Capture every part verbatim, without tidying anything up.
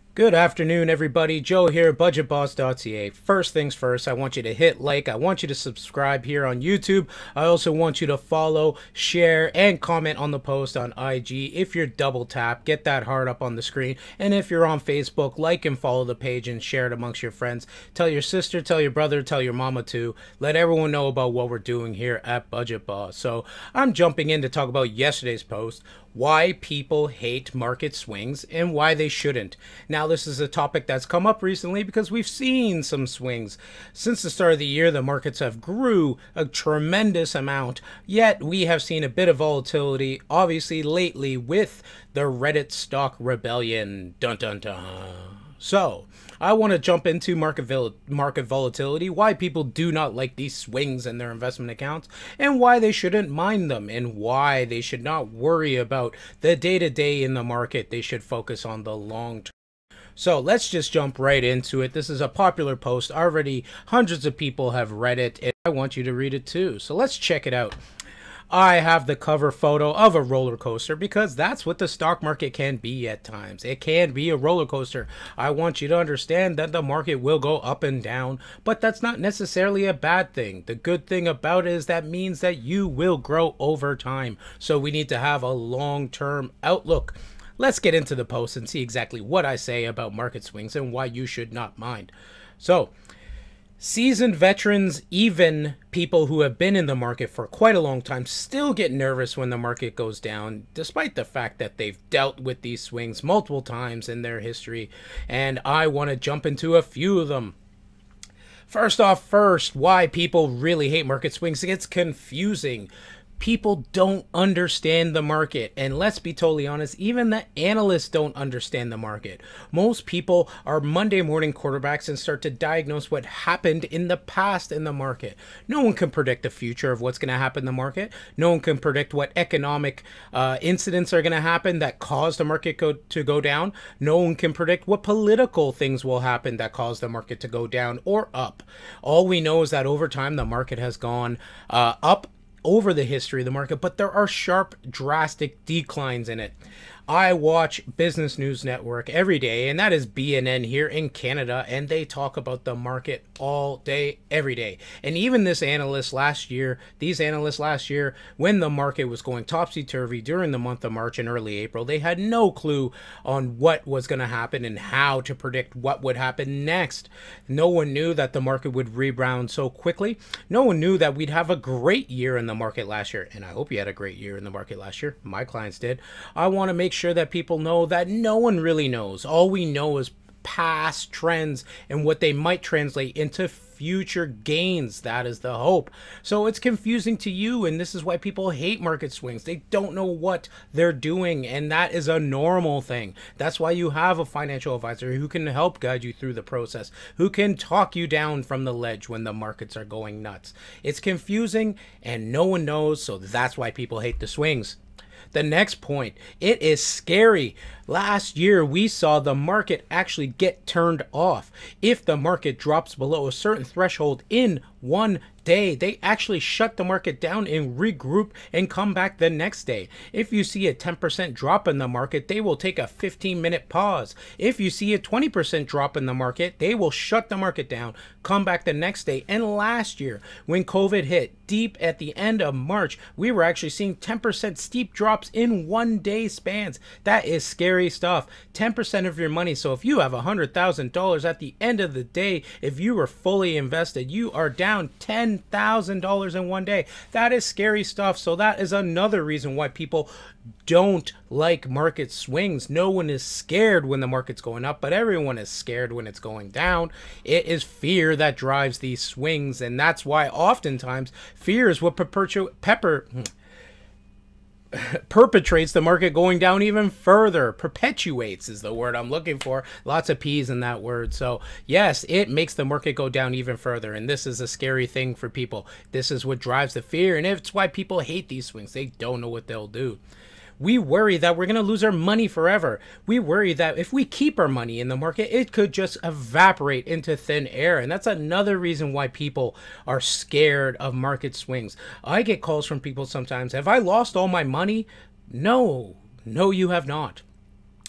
Good afternoon, everybody. Joe here, budget boss dot c a. First things first, I want you to hit like. I want you to subscribe here on YouTube. I also want you to follow, share, and comment on the post on I G. If you're double tap, get that heart up on the screen. And if you're on Facebook, like and follow the page and share it amongst your friends. Tell your sister, tell your brother, tell your mama too. Let everyone know about what we're doing here at Budget Boss. So I'm jumping in to talk about yesterday's post, why people hate market swings and why they shouldn't. Now, this is a topic that's come up recently because we've seen some swings. Since the start of the year, the markets have grew a tremendous amount, yet we have seen a bit of volatility, obviously lately with the Reddit stock rebellion. Dun dun dun. So, I want to jump into market vol market volatility, why people do not like these swings in their investment accounts, and why they shouldn't mind them, and why they should not worry about the day-to-day in the market. They should focus on the long term. So let's just jump right into it. This is a popular post. Already hundreds of people have read it, and I want you to read it too. So let's check it out. I have the cover photo of a roller coaster because that's what the stock market can be at times. It can be a roller coaster. I want you to understand that the market will go up and down, but that's not necessarily a bad thing. The good thing about it is that means that you will grow over time. So we need to have a long-term outlook. Let's get into the post and see exactly what I say about market swings and why you should not mind. So, seasoned veterans, even people who have been in the market for quite a long time, still get nervous when the market goes down, despite the fact that they've dealt with these swings multiple times in their history. And I want to jump into a few of them. First off, first, why people really hate market swings. It's confusing. People don't understand the market, and let's be totally honest, even the analysts don't understand the market. Most people are Monday morning quarterbacks and start to diagnose what happened in the past in the market. No one can predict the future of what's going to happen in the market. No one can predict what economic uh, incidents are going to happen that cause the market go to go down. No one can predict what political things will happen that cause the market to go down or up. All we know is that over time the market has gone uh, up over the history of the market, but there are sharp, drastic declines in it. I watch Business News Network every day, and that is B N N here in Canada, and they talk about the market all day, every day. And even this analyst last year, these analysts last year, when the market was going topsy-turvy during the month of March and early April, they had no clue on what was going to happen and how to predict what would happen next. No one knew that the market would rebound so quickly. No one knew that we'd have a great year in the market last year, and I hope you had a great year in the market last year. My clients did. I want to make sure that people know that no one really knows. All we know is past trends and what they might translate into future gains. That is the hope. So it's confusing to you, and this is why people hate market swings. They don't know what they're doing, and that is a normal thing. That's why you have a financial advisor who can help guide you through the process, who can talk you down from the ledge when the markets are going nuts. It's confusing, and no one knows, so that's why people hate the swings. The next point, it is scary. Last year, we saw the market actually get turned off. If the market drops below a certain threshold in one day, they actually shut the market down and regroup and come back the next day. If you see a ten percent drop in the market, they will take a fifteen minute pause. If you see a twenty percent drop in the market, they will shut the market down, come back the next day. And last year, when COVID hit deep at the end of March, we were actually seeing ten percent steep drops in one day spans. That is scary stuff. ten percent of your money. So if you have one hundred thousand dollars at the end of the day, if you were fully invested, you are down ten thousand dollars in one day. That is scary stuff. So that is another reason why people don't like market swings. No one is scared when the market's going up, but everyone is scared when it's going down. It is fear that drives these swings, and that's why oftentimes fear is what perpetuate pepper perpetrates the market going down even further. Perpetuates is the word I'm looking for. Lots of P's in that word. So yes, it makes the market go down even further, and this is a scary thing for people. This is what drives the fear, and it's why people hate these swings. They don't know what they'll do. We worry that we're going to lose our money forever. We worry that if we keep our money in the market, it could just evaporate into thin air. And that's another reason why people are scared of market swings. I get calls from people sometimes, have I lost all my money? No, no, you have not.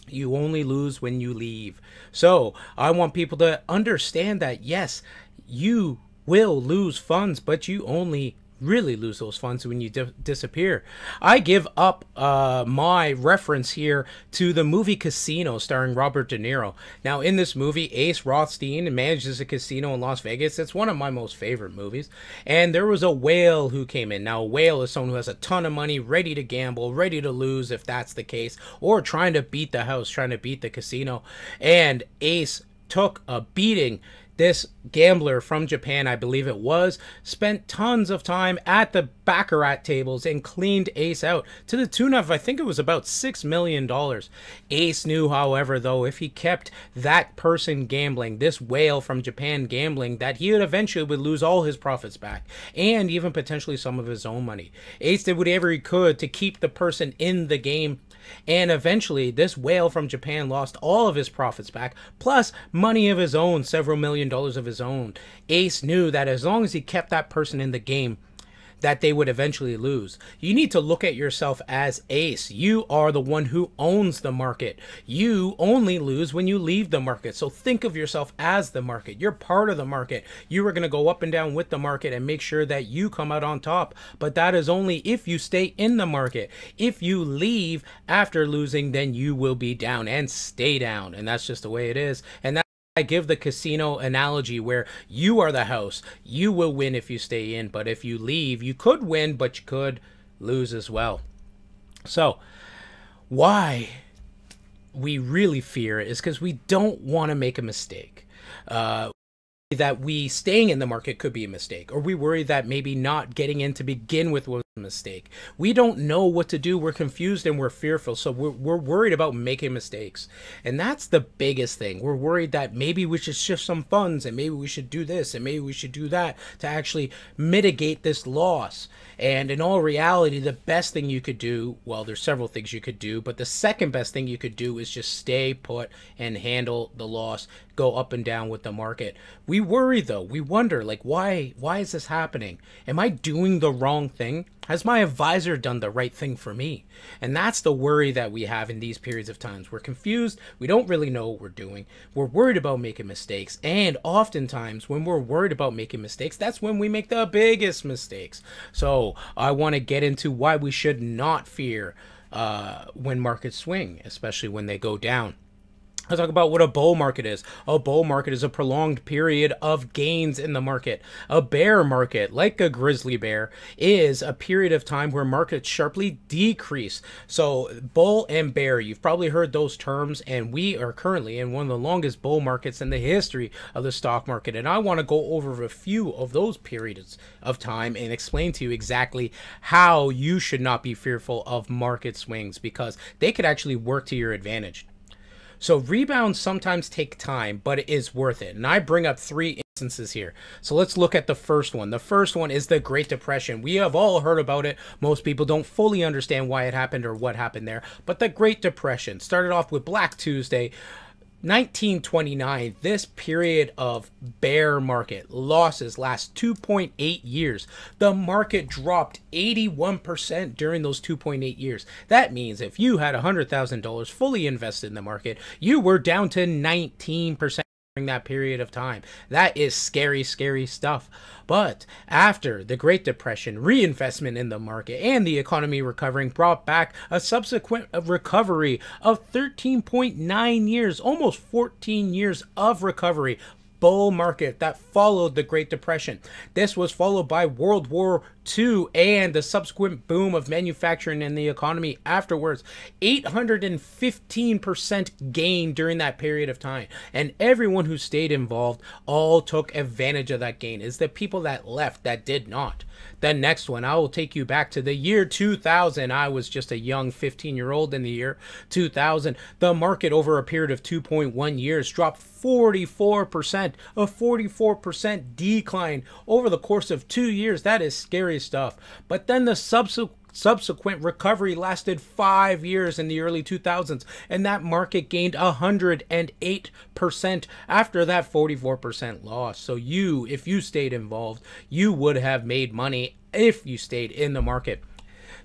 You only lose when you leave. So I want people to understand that, yes, you will lose funds, but you only really lose those funds when you di- disappear. I give up uh, my reference here to the movie Casino starring Robert De Niro. Now, in this movie, Ace Rothstein manages a casino in Las Vegas. It's one of my most favorite movies. And there was a whale who came in. Now, a whale is someone who has a ton of money, ready to gamble, ready to lose if that's the case, or trying to beat the house, trying to beat the casino. And Ace took a beating. This gambler from Japan, I believe it was, spent tons of time at the baccarat tables and cleaned Ace out to the tune of, I think it was about six million dollars. Ace knew, however, though, if he kept that person gambling, this whale from Japan gambling, that he would eventually would lose all his profits back and even potentially some of his own money. Ace did whatever he could to keep the person in the game. And eventually, this whale from Japan lost all of his profits back, plus money of his own, several million dollars of his own. Ace knew that as long as he kept that person in the game, that they would eventually lose. You need to look at yourself as Ace. You are the one who owns the market. You only lose when you leave the market. So think of yourself as the market. You're part of the market. You are going to go up and down with the market and make sure that you come out on top. But that is only if you stay in the market. If you leave after losing, then you will be down and stay down. And that's just the way it is. And that I give the casino analogy where you are the house. You will win if you stay in, but if you leave, you could win, but you could lose as well. So, why we really fear it is because we don't want to make a mistake. Uh, that we staying in the market could be a mistake, or we worry that maybe not getting in to begin with was a mistake. We don't know what to do. We're confused and we're fearful, so we're, we're worried about making mistakes. And that's the biggest thing. We're worried that maybe we should shift some funds, and maybe we should do this, and maybe we should do that to actually mitigate this loss. And in all reality, the best thing you could do, well, there's several things you could do, but the second best thing you could do is just stay put and handle the loss, go up and down with the market. We worry though. We wonder, like, why why is this happening? Am I doing the wrong thing? Has my advisor done the right thing for me? And that's the worry that we have in these periods of times. We're confused. We don't really know what we're doing. We're worried about making mistakes. And oftentimes when we're worried about making mistakes, that's when we make the biggest mistakes. So I want to get into why we should not fear uh, when markets swing, especially when they go down. I'll talk about what a bull market is. A bull market is a prolonged period of gains in the market. A bear market, like a grizzly bear, is a period of time where markets sharply decrease. So bull and bear, you've probably heard those terms, and we are currently in one of the longest bull markets in the history of the stock market. And I want to go over a few of those periods of time and explain to you exactly how you should not be fearful of market swings, because they could actually work to your advantage. So rebounds sometimes take time, but it is worth it. And I bring up three instances here. So let's look at the first one. The first one is the Great Depression. We have all heard about it. Most people don't fully understand why it happened or what happened there. But the Great Depression started off with Black Tuesday, nineteen twenty-nine. This period of bear market losses last two point eight years. The market dropped eighty-one percent during those two point eight years. That means if you had one hundred thousand dollars fully invested in the market, you were down to nineteen percent during that period of time. That is scary, scary stuff. But after the Great Depression, reinvestment in the market and the economy recovering brought back a subsequent recovery of thirteen point nine years, almost fourteen years of recovery. Bull market that followed the Great Depression. This was followed by World War Two and the subsequent boom of manufacturing and the economy afterwards. eight hundred fifteen percent gain during that period of time. And everyone who stayed involved all took advantage of that gain. It's the people that left that did not. The next one, I will take you back to the year two thousand. I was just a young fifteen year old in the year two thousand. The market over a period of two point one years dropped forty-four percent, a forty-four percent decline over the course of two years. That is scary stuff. But then the subsequent Subsequent recovery lasted five years in the early two thousands, and that market gained one hundred eight percent after that forty-four percent loss. So you, if you stayed involved, you would have made money if you stayed in the market.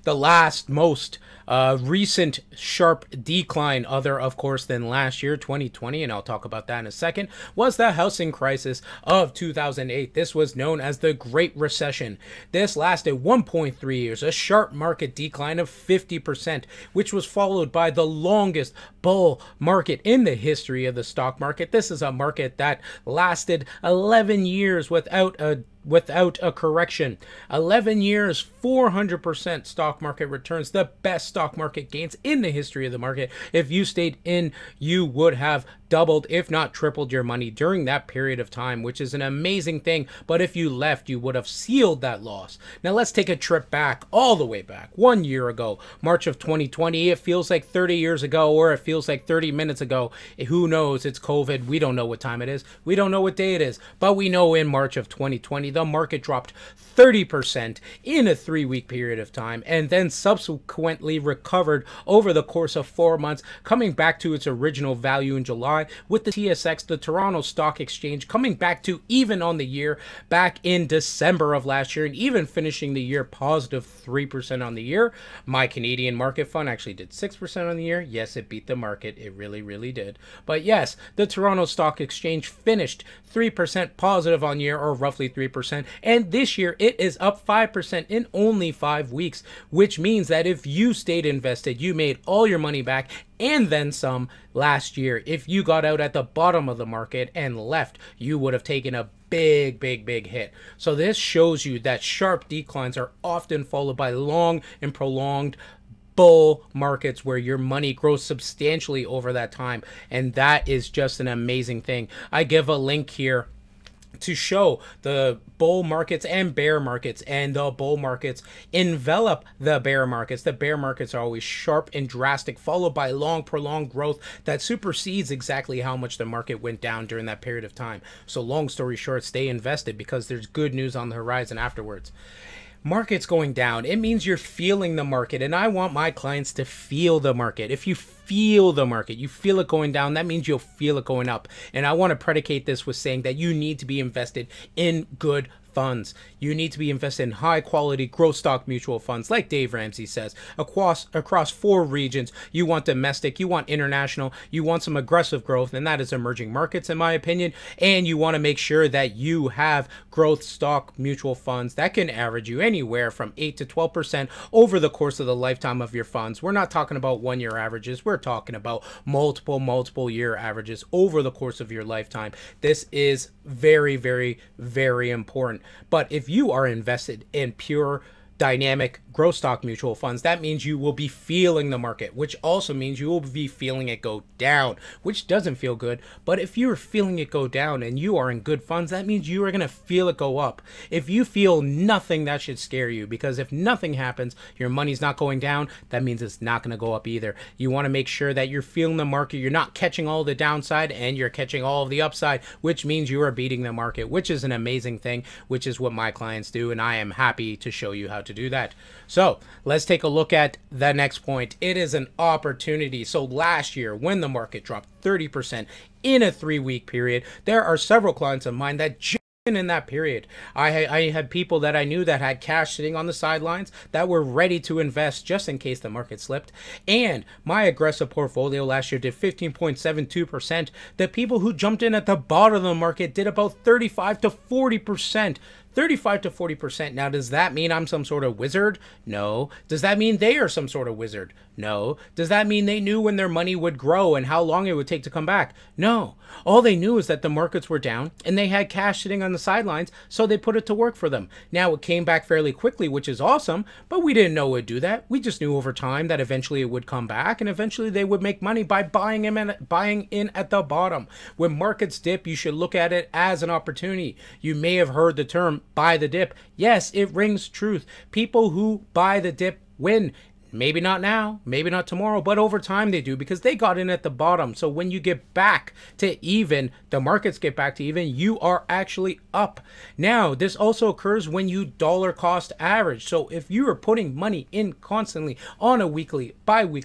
The last most uh, recent sharp decline, other of course than last year, twenty twenty, and I'll talk about that in a second, was the housing crisis of two thousand eight. This was known as the Great Recession. This lasted one point three years, a sharp market decline of fifty percent, which was followed by the longest bull market in the history of the stock market. This is a market that lasted eleven years without a without a correction. eleven years, four hundred percent stock market returns, the best stock market gains in the history of the market. If you stayed in, you would have doubled, if not tripled, your money during that period of time, which is an amazing thing. But if you left, you would have sealed that loss. Now let's take a trip back, all the way back, one year ago, March of twenty twenty. It feels like thirty years ago, or it feels like thirty minutes ago. Who knows? It's COVID. We don't know what time it is. We don't know what day it is. But we know in March of twenty twenty, the market dropped thirty percent in a three-week period of time, and then subsequently recovered over the course of four months, coming back to its original value in July, with the T S X, the Toronto Stock Exchange, coming back to even on the year back in December of last year, and even finishing the year positive three percent on the year. My Canadian market fund actually did six percent on the year. Yes, it beat the market. It really, really did. But yes, the Toronto Stock Exchange finished three percent positive on year, or roughly three percent, and this year it is up five percent in only five weeks, which means that if you stayed invested, you made all your money back and then some last year. If you got out at the bottom of the market and left, you would have taken a big, big, big hit. So this shows you that sharp declines are often followed by long and prolonged bull markets where your money grows substantially over that time. And that is just an amazing thing. I give a link here to show the bull markets and bear markets, and the bull markets envelop the bear markets. The bear markets are always sharp and drastic, followed by long prolonged growth that supersedes exactly how much the market went down during that period of time. So long story short, stay invested, because there's good news on the horizon afterwards. Market's going down, it means you're feeling the market, and I want my clients to feel the market. If you feel the market, you feel it going down, that means you'll feel it going up. And I want to predicate this with saying that you need to be invested in good funds. You need to be invested in high quality growth stock mutual funds, like Dave Ramsey says, across across four regions. You want domestic, you want international, you want some aggressive growth, and that is emerging markets in my opinion. And you want to make sure that you have growth stock mutual funds that can average you anywhere from eight to twelve percent over the course of the lifetime of your funds. We're not talking about one year averages, we're talking about multiple multiple year averages over the course of your lifetime. This is very, very, very important. But if you are invested in pure dynamic growth stock mutual funds, that means you will be feeling the market, which also means you will be feeling it go down, which doesn't feel good. But if you're feeling it go down and you are in good funds, that means you are going to feel it go up. If you feel nothing, that should scare you, because if nothing happens, your money's not going down, that means it's not going to go up either. You want to make sure that you're feeling the market, you're not catching all the downside and you're catching all of the upside, which means you are beating the market, which is an amazing thing, which is what my clients do, and I am happy to show you how to do that. So let's take a look at the next point. It is an opportunity. So last year, when the market dropped thirty percent in a three-week period, there are several clients of mine that just in that period. I, I had people that I knew that had cash sitting on the sidelines that were ready to invest just in case the market slipped. And my aggressive portfolio last year did fifteen point seven two percent. The people who jumped in at the bottom of the market did about thirty-five to forty percent. thirty-five to forty percent. Now, does that mean I'm some sort of wizard? No. Does that mean they are some sort of wizard? No. Does that mean they knew when their money would grow and how long it would take to come back? No. All they knew is that the markets were down and they had cash sitting on the sidelines, so they put it to work for them. Now, it came back fairly quickly, which is awesome, but we didn't know it would do that. We just knew over time that eventually it would come back, and eventually they would make money by buying in at, buying in at the bottom. When markets dip, you should look at it as an opportunity. You may have heard the term buy the dip. Yes, it rings truth. People who buy the dip win. Maybe not now, maybe not tomorrow, but over time they do, because they got in at the bottom. So when you get back to even, the markets get back to even, you are actually up. Now, this also occurs when you dollar cost average. So if you are putting money in constantly on a weekly, bi-weekly,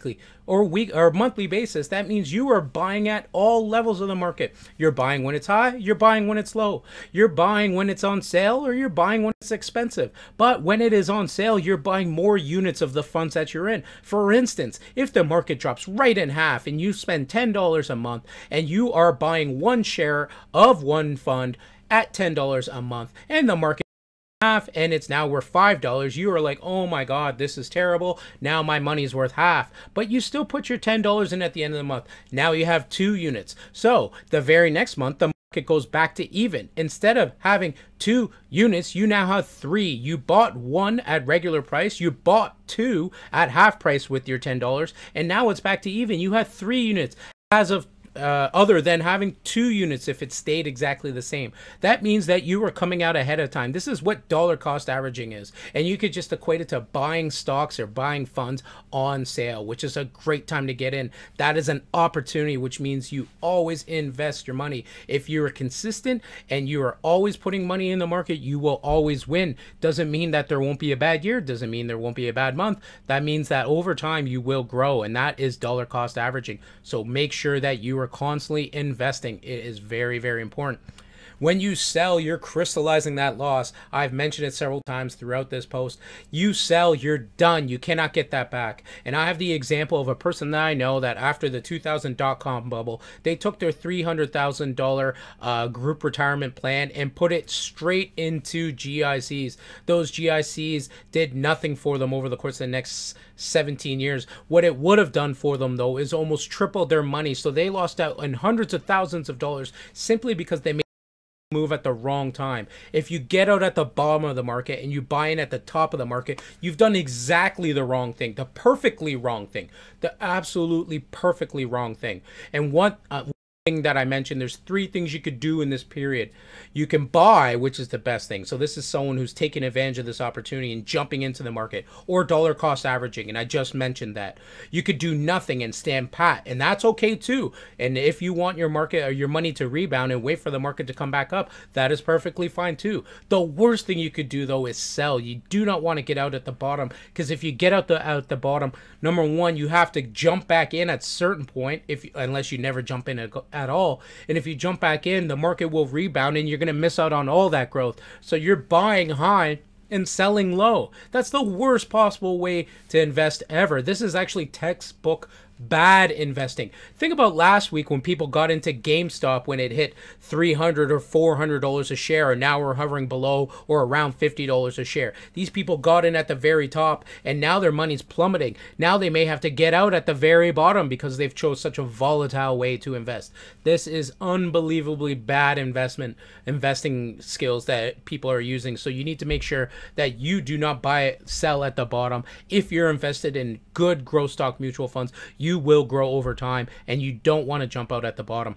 or week or monthly basis, that means you are buying at all levels of the market. You're buying when it's high, you're buying when it's low. You're buying when it's on sale, or you're buying when it's expensive. But when it is on sale, you're buying more units of the funds that you're in. For instance, if the market drops right in half and you spend ten dollars a month and you are buying one share of one fund at ten dollars a month, and the market half and it's now worth five dollars, you are like, oh my god, this is terrible, now my money's worth half. But you still put your ten dollars in at the end of the month. Now you have two units. So the very next month, the market goes back to even. Instead of having two units, you now have three. You bought one at regular price, you bought two at half price with your ten dollars, and now it's back to even. You have three units as of Uh, other than having two units if it stayed exactly the same. That means that you are coming out ahead of time. This is what dollar cost averaging is. And you could just equate it to buying stocks or buying funds on sale, which is a great time to get in. That is an opportunity, which means you always invest your money. If you're consistent and you are always putting money in the market, you will always win. Doesn't mean that there won't be a bad year. Doesn't mean there won't be a bad month. That means that over time you will grow, and that is dollar cost averaging. So make sure that you are constantly investing. It is very, very important. When you sell, you're crystallizing that loss. I've mentioned it several times throughout this post. You sell, you're done. You cannot get that back. And I have the example of a person that I know that after the two thousand dot-com bubble, they took their three hundred thousand dollars uh, group retirement plan and put it straight into G I Cs. Those G I Cs did nothing for them over the course of the next seventeen years. What it would have done for them, though, is almost triple their money. So they lost out in hundreds of thousands of dollars simply because they made move at the wrong time. If you get out at the bottom of the market and you buy in at the top of the market, you've done exactly the wrong thing, the perfectly wrong thing, the absolutely perfectly wrong thing. And what uh, thing that I mentioned, there's three things you could do in this period. You can buy, which is the best thing. So this is someone who's taking advantage of this opportunity and jumping into the market, or dollar cost averaging, and I just mentioned that. You could do nothing and stand pat, and that's okay too. And if you want your market or your money to rebound and wait for the market to come back up, that is perfectly fine too. The worst thing you could do, though, is sell. You do not want to get out at the bottom, because if you get out the out the bottom, number one, you have to jump back in at a certain point, if unless you never jump in at, at all. And if you jump back in, the market will rebound and you're going to miss out on all that growth. So you're buying high and selling low. That's the worst possible way to invest ever. This is actually textbook bad investing. Think about last week when people got into GameStop when it hit three hundred dollars or four hundred dollars a share, and now we're hovering below or around fifty dollars a share. These people got in at the very top, and now their money's plummeting. Now they may have to get out at the very bottom because they've chose such a volatile way to invest. This is unbelievably bad investment investing skills that people are using. So you need to make sure that you do not buy sell at the bottom. If you're invested in good growth stock mutual funds, you You will grow over time, and you don't want to jump out at the bottom.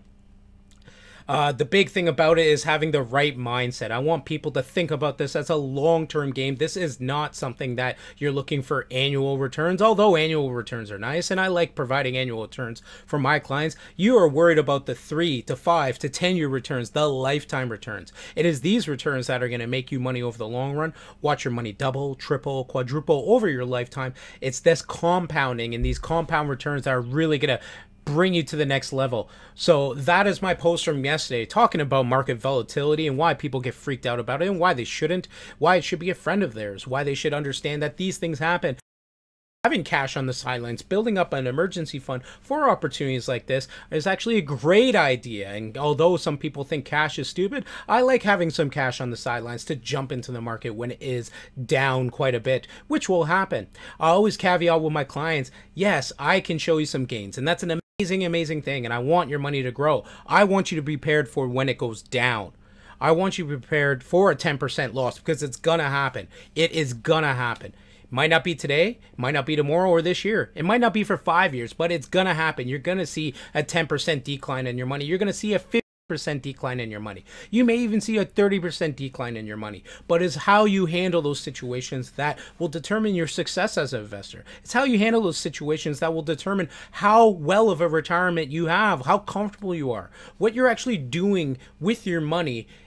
Uh, the big thing about it is having the right mindset. I want people to think about this as a long-term game. This is not something that you're looking for annual returns, although annual returns are nice, and I like providing annual returns for my clients. You are worried about the three to five to ten year returns, the lifetime returns. It is these returns that are going to make you money over the long run. Watch your money double, triple, quadruple over your lifetime. It's this compounding and these compound returns that are really going to bring you to the next level. So that is my post from yesterday, talking about market volatility and why people get freaked out about it and why they shouldn't, why it should be a friend of theirs, why they should understand that these things happen. Having cash on the sidelines, building up an emergency fund for opportunities like this is actually a great idea. And although some people think cash is stupid, I like having some cash on the sidelines to jump into the market when it is down quite a bit, which will happen. I always caveat with my clients, yes, I can show you some gains, and that's an amazing, amazing thing. And I want your money to grow. I want you to be prepared for when it goes down. I want you prepared for a ten percent loss, because it's gonna happen. It is gonna happen. Might not be today, might not be tomorrow or this year. It might not be for five years, but it's gonna happen. You're gonna see a ten percent decline in your money. You're gonna see a fifty percent decline in your money. You may even see a thirty percent decline in your money. But it's how you handle those situations that will determine your success as an investor. It's how you handle those situations that will determine how well of a retirement you have, how comfortable you are, what you're actually doing with your money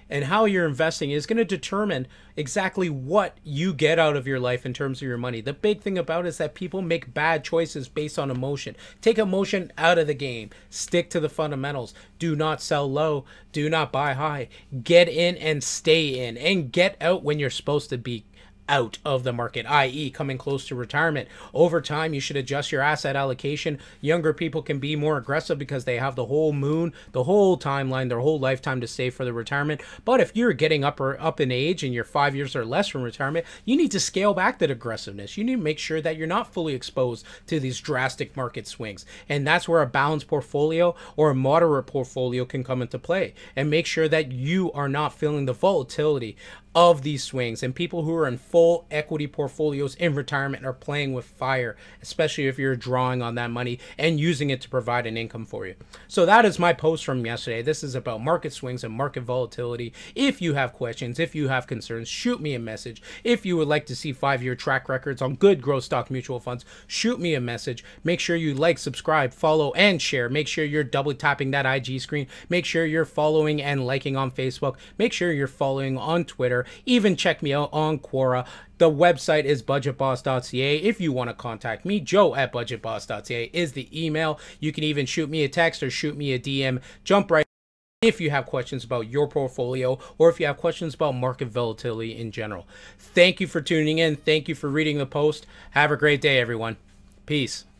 and how you're investing is going to determine exactly what you get out of your life in terms of your money. The big thing about it is that people make bad choices based on emotion. Take emotion out of the game. Stick to the fundamentals. Do not sell low. Do not buy high. Get in and stay in, and get out when you're supposed to be out of the market, that is coming close to retirement. Over time, you should adjust your asset allocation. Younger people can be more aggressive because they have the whole moon, the whole timeline, their whole lifetime to save for the retirement. But if you're getting up or up in age and you're five years or less from retirement, you need to scale back that aggressiveness. You need to make sure that you're not fully exposed to these drastic market swings. And that's where a balanced portfolio or a moderate portfolio can come into play. And make sure that you are not feeling the volatility of these swings. And people who are in full equity portfolios in retirement are playing with fire, especially if you're drawing on that money and using it to provide an income for you. So that is my post from yesterday. This is about market swings and market volatility. If you have questions, if you have concerns, shoot me a message. If you would like to see five-year track records on good growth stock mutual funds, shoot me a message. Make sure you like, subscribe, follow, and share. Make sure you're double tapping that I G screen. Make sure you're following and liking on Facebook. Make sure you're following on Twitter. Even check me out on Quora. The website is budget boss dot c a. If you want to contact me, joe at budget boss dot c a is the email. You can even shoot me a text or shoot me a D M. Jump right in if you have questions about your portfolio or if you have questions about market volatility in general. Thank you for tuning in. Thank you for reading the post. Have a great day, everyone. Peace.